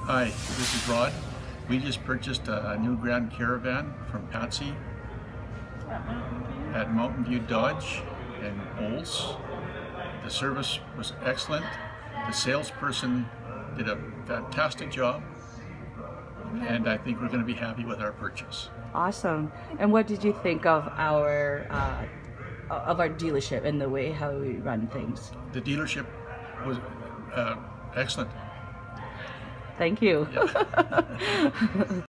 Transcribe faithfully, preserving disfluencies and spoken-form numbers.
Hi, this is Rod. We just purchased a new Grand Caravan from Patsy at Mountain View Dodge in Olds. The service was excellent. The salesperson did a fantastic job, and I think we're going to be happy with our purchase. Awesome. And what did you think of our uh, of our dealership and the way how we run things? The dealership was uh, excellent. Thank you. Yeah.